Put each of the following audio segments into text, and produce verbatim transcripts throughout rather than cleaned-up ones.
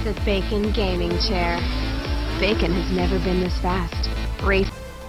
the Bacon Gaming Chair. Bacon has never been this fast. Race.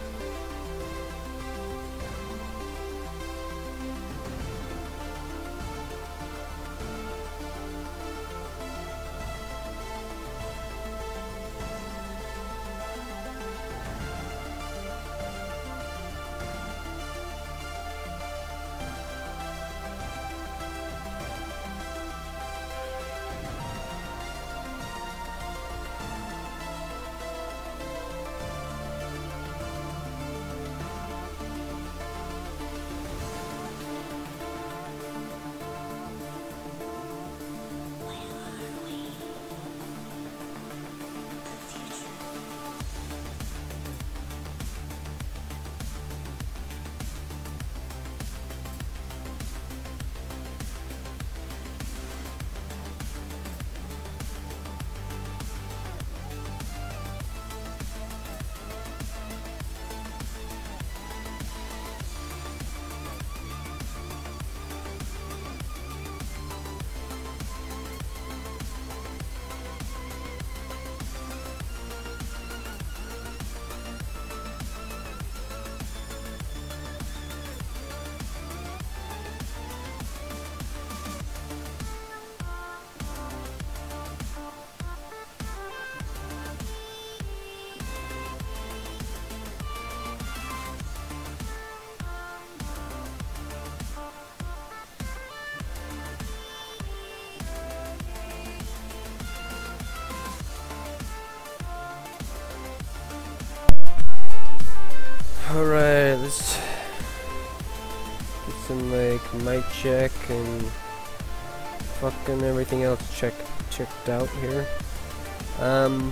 Alright, let's get some like mic check and fucking everything else check checked out here. Um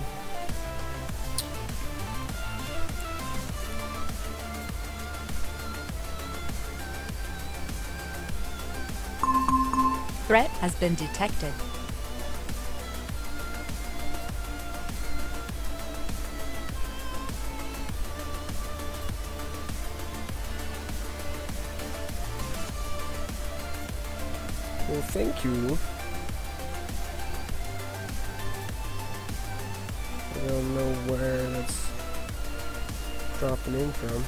Threat has been detected. Well, thank you. I don't know where that's dropping in from.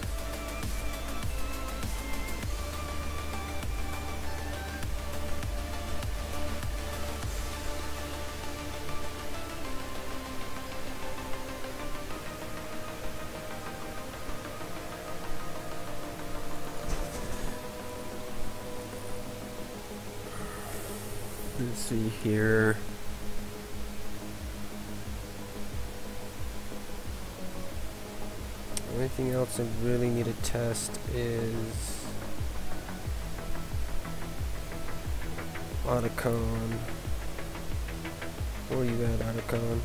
Let's see here. Anything else I really need to test is Otacon. Where you at, Otacon?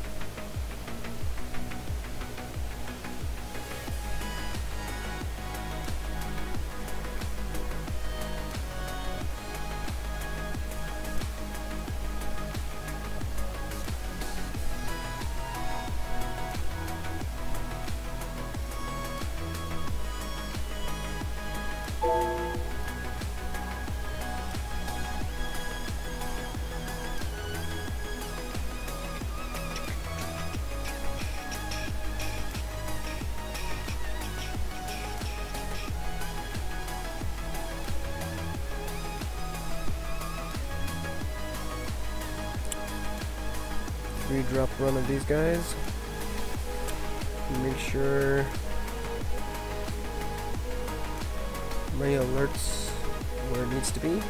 Three drop run of these guys. Make sure my alerts where it needs to be.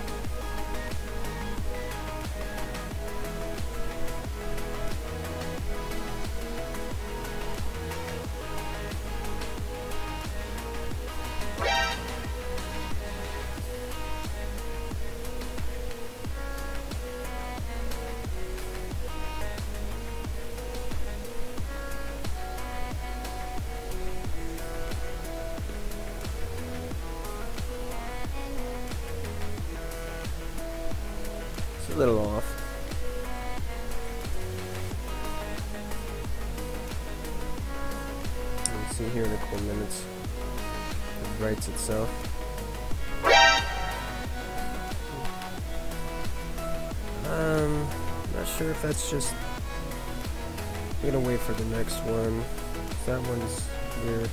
A little off. Let's see here in a couple minutes. It writes itself. Um, not sure if that's just I'm gonna wait for the next one. That one's weird.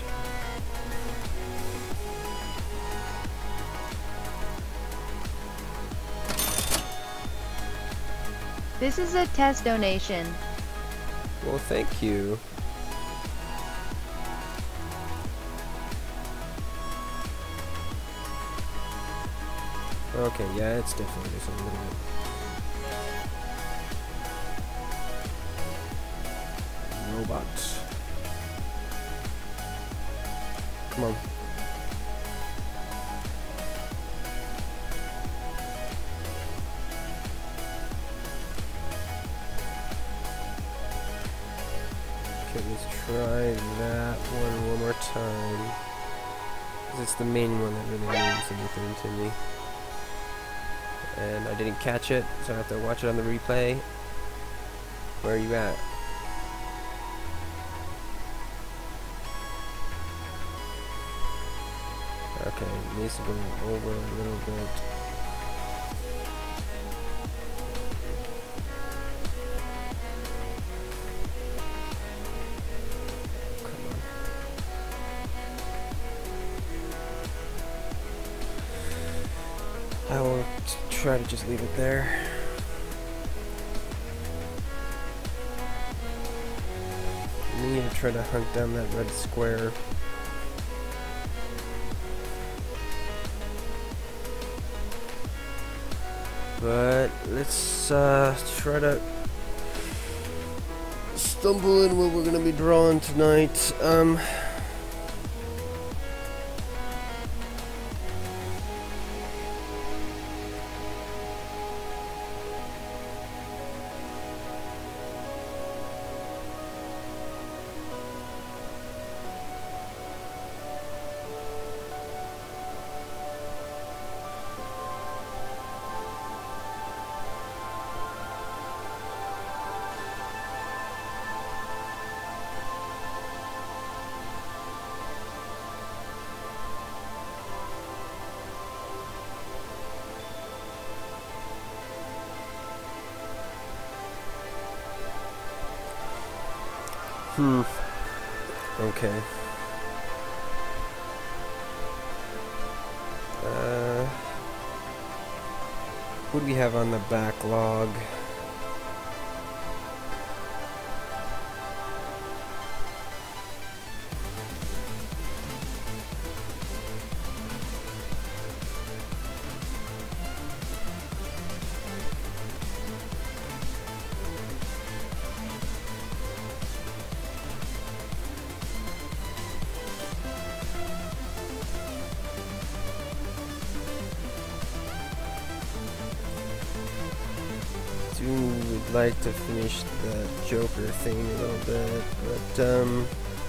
This is a test donation. Well, thank you. Okay, yeah, it's definitely just a little bit. Robots. Come on. Okay, let's try that one one more time. 'Cause it's the main one that really means anything to me. And I didn't catch it, so I have to watch it on the replay. Where are you at? Okay, it needs to go over a little bit. I will try to just leave it there. I need to try to hunt down that red square. But let's uh, try to stumble in what we're gonna be drawing tonight. Um. Hmm. Okay. Uh, what do we have on the backlog? Would like to finish the Joker thing a little bit, but um,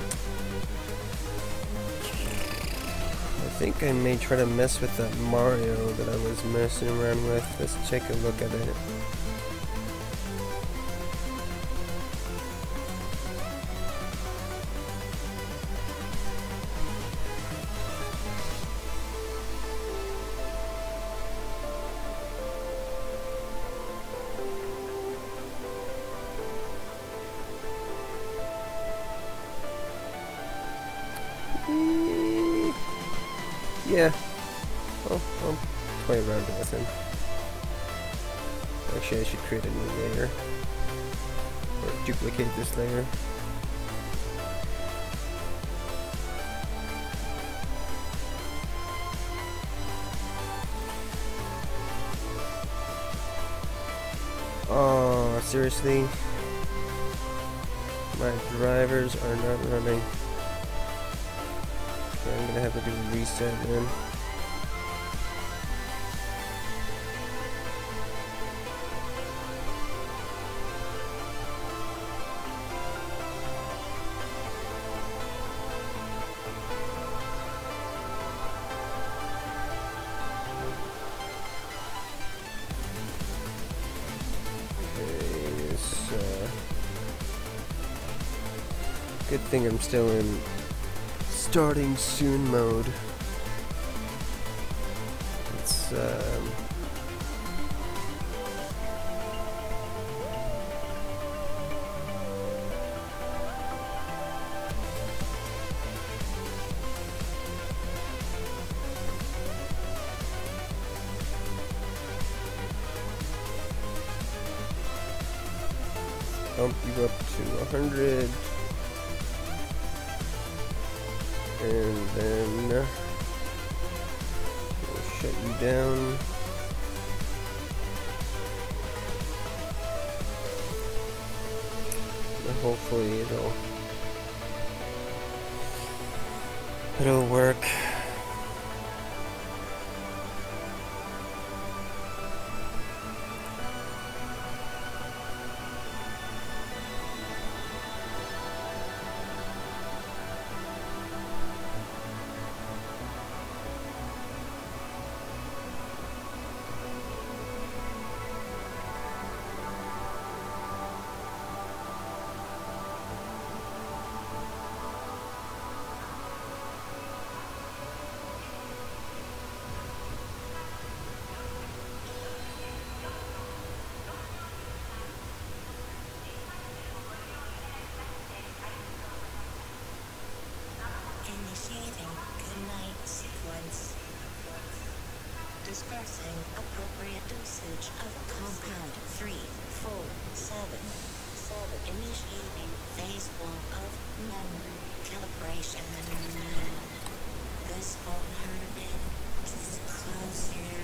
I think I may try to mess with that Mario that I was messing around with. Let's take a look at it. Yeah, I'll, I'll play around with him. Actually, I should create a new layer, or duplicate this layer. Oh, seriously? My drivers are not running. I'm gonna have to do a reset, man. Okay, so good thing I'm still in starting soon mode. It's um bump you up to one hundred. And then uh, we'll shut you down. And hopefully it'll it'll work. Initiating goodnight sequence. Dispersing appropriate dosage of compound three four seven. Initiating phase one of memory calibration. This alternative is closer.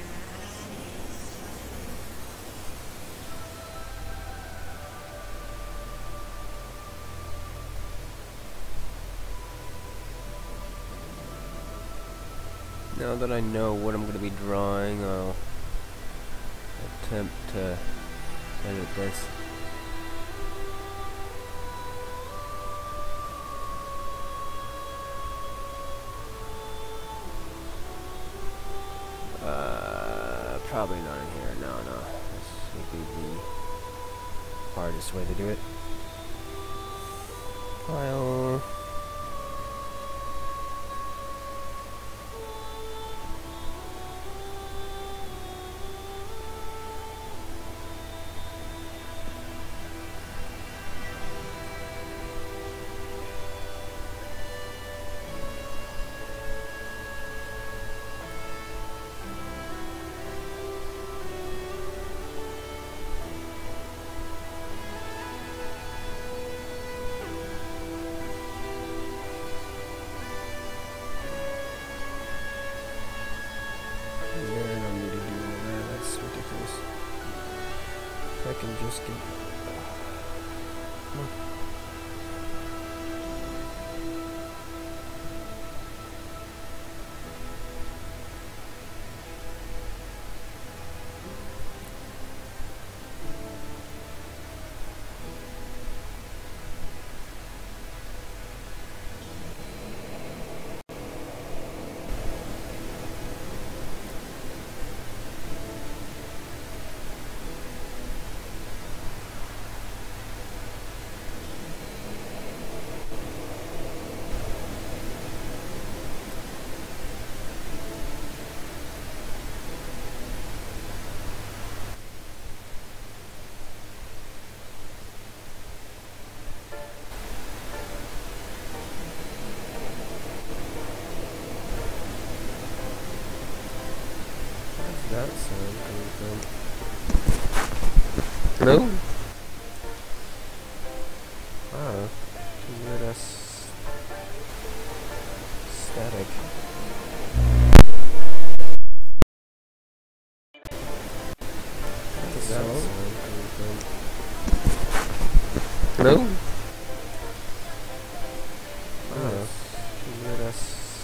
Now that I know what I'm going to be drawing, I'll attempt to edit this. Uh, probably not in here. No, no. This would be the hardest way to do it. File. I can just get... Oh. That sound coming from? Hello? Ah, weird ass static. What is that sound coming from? Hello? Ah, weird ass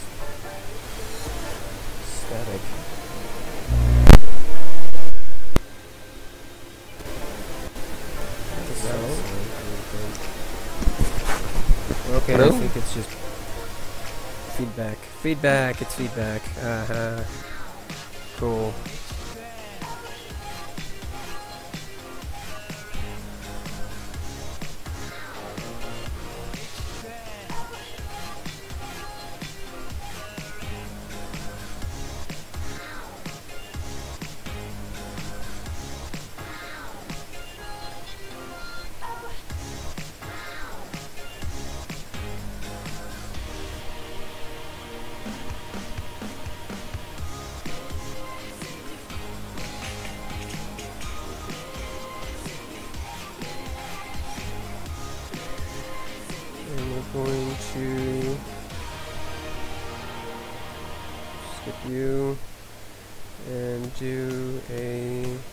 static. Okay, Hello? I think it's just feedback. Feedback, it's feedback. Uh-huh. Cool. we're going to skip you and do a